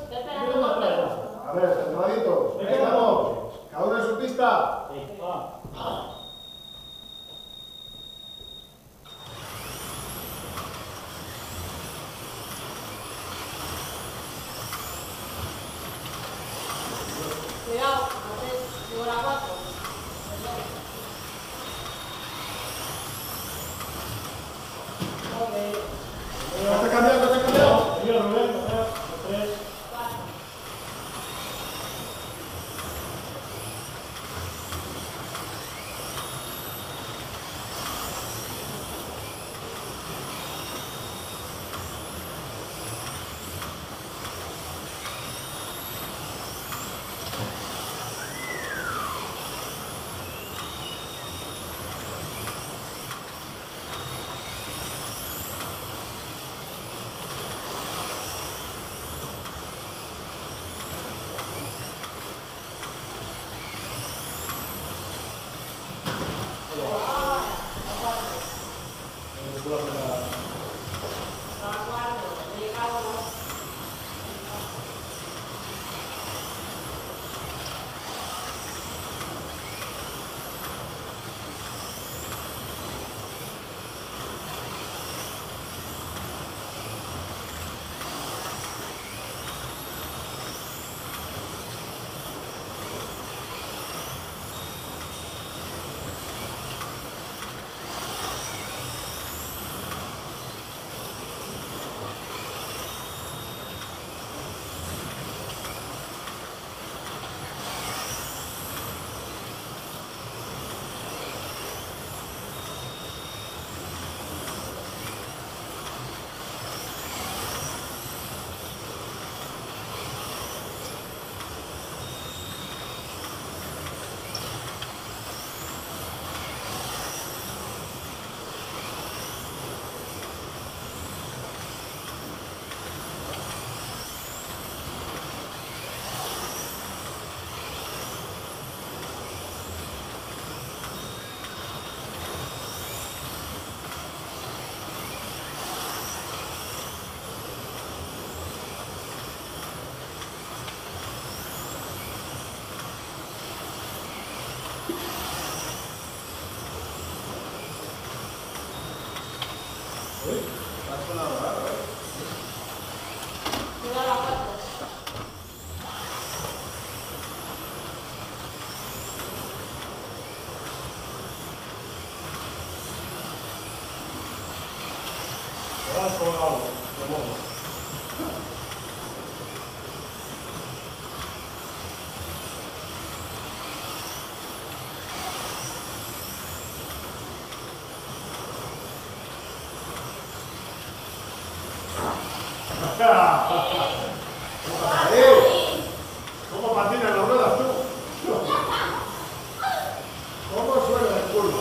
A ver, centraditos. Venga, vamos. Cada uno en su pista. Cuidado, antes digo la 4. Está cambiando, está cambiando. Yo, Rubén, los 3. ¿Cómo patinan las ruedas tú? ¿Cómo suena en curva?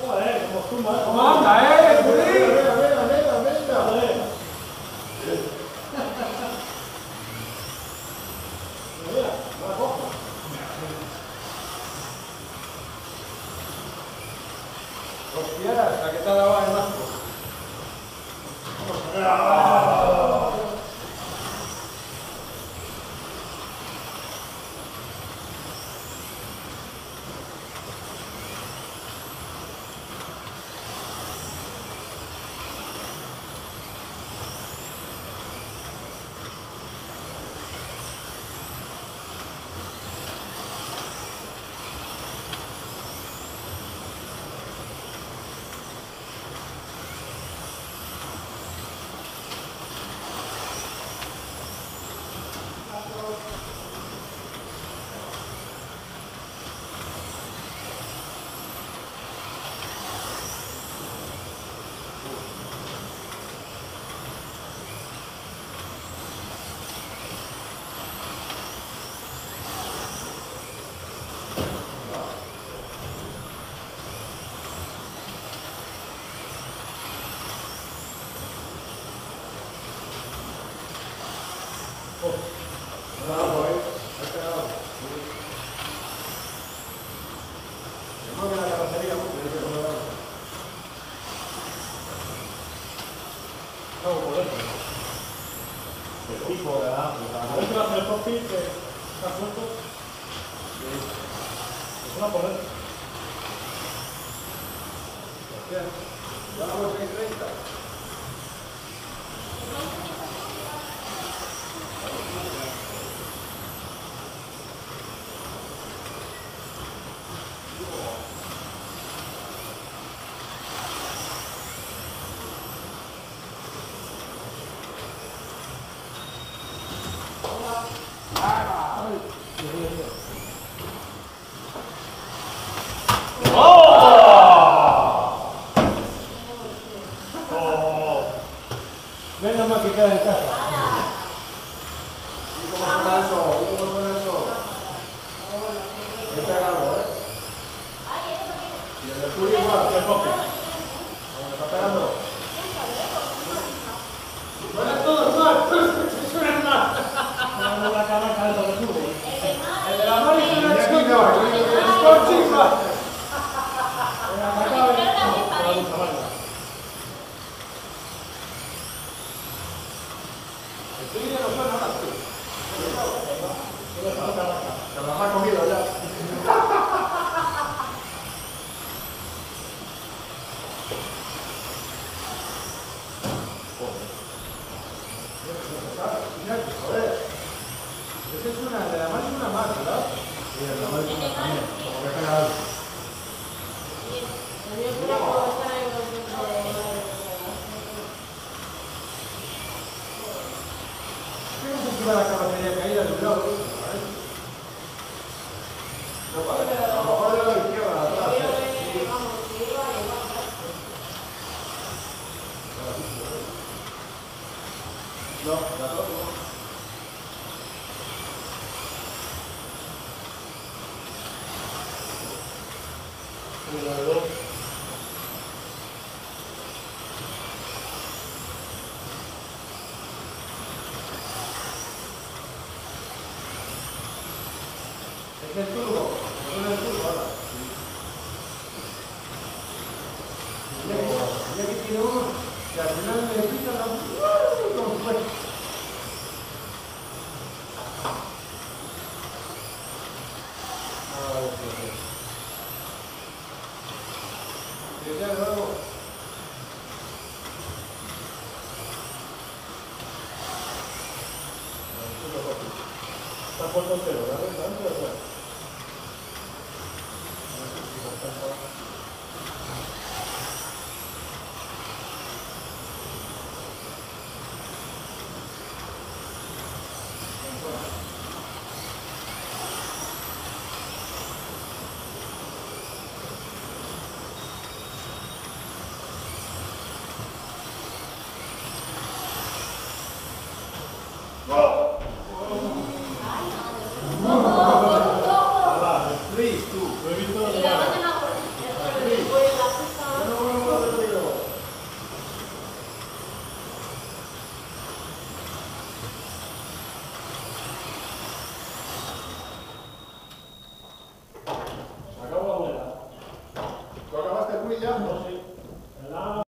Joder, como tú más. ¿Cómo anda, Juli? Joder. Mira, la coja. Hostia, la que te ha dado el asco. ¿Ves que va a hacer el cockpit que está suelto? Es una poder. Ya vamos en 30. Venga más que queda en casa. ¿Y cómo suena eso? ¿Y cómo suena eso? He pegado, ¿eh? Y el de Juli igual, ¿qué coge? ¿Cómo me está pegando? Suena todo mal, suena mal. Dando la cara calda de tubo. El de la mano suena Aquí chico. no, Es con chico. El tuyo no suena nada, tío. Se las ha comido ya. Joder. Ese es una, de la mano es una más, ¿verdad? Sí, el mamá es una también. Como que pega algo. ¿Qué se encima la carrocería caída de un lado? No, vale. A lo mejor de la izquierda, atrás. No, la otra no. Es el turbo, es el turbo ahora. Ya que tiene uno, que al final me quita la... como fue. Ya de nuevo. Está puesto entero, ¿verdad? ¡Oh! ya.